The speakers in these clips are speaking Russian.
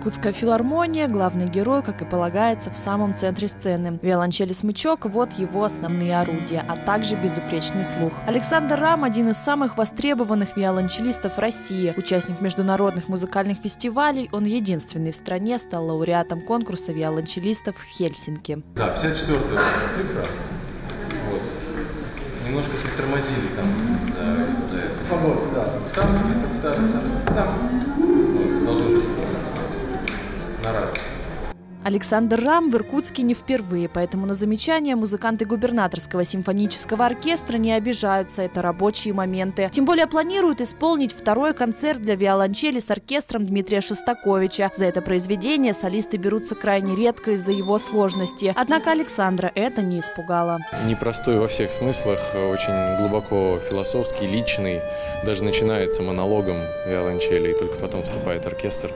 Иркутская филармония, главный герой, как и полагается, в самом центре сцены. Виолончель и смычок – вот его основные орудия, а также безупречный слух. Александр Рам – один из самых востребованных виолончелистов России. Участник международных музыкальных фестивалей, он единственный в стране стал лауреатом конкурса виолончелистов в Хельсинки. Да, 54-я цифра. Вот. Немножко притормозили там из-за этого. Погода, да. Там. Вот, должно быть на раз. Александр Рам в Иркутске не впервые, поэтому на замечания музыканты губернаторского симфонического оркестра не обижаются. Это рабочие моменты. Тем более планируют исполнить второй концерт для виолончели с оркестром Дмитрия Шостаковича. За это произведение солисты берутся крайне редко из-за его сложности. Однако Александра это не испугало. Непростой во всех смыслах, очень глубоко философский, личный. Даже начинается монологом виолончели, и только потом вступает оркестр.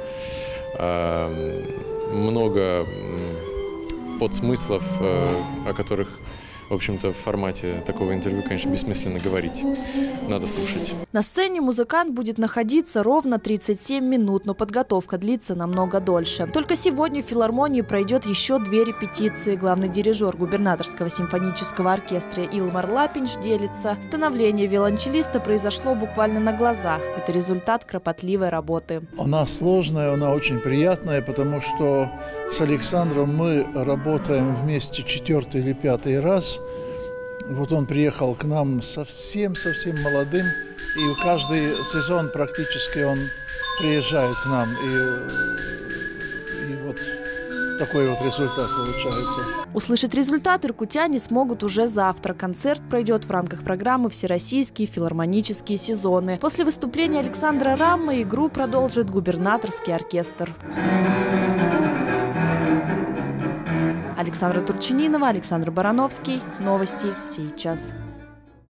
Много подсмыслов, о которых, в общем-то, в формате такого интервью, конечно, бессмысленно говорить. Надо слушать. На сцене музыкант будет находиться ровно 37 минут, но подготовка длится намного дольше. Только сегодня в филармонии пройдет еще 2 репетиции. Главный дирижер губернаторского симфонического оркестра Илмар Лапинш делится. Становление виолончелиста произошло буквально на глазах. Это результат кропотливой работы. Она сложная, она очень приятная, потому что с Александром мы работаем вместе 4-й или 5-й раз. Вот он приехал к нам совсем-совсем молодым, и каждый сезон практически он приезжает к нам, и вот такой вот результат получается. Услышать результат иркутяне смогут уже завтра. Концерт пройдет в рамках программы «Всероссийские филармонические сезоны». После выступления Александра Рама игру продолжит губернаторский оркестр. Александра Турчининова, Александр Барановский. Новости сейчас.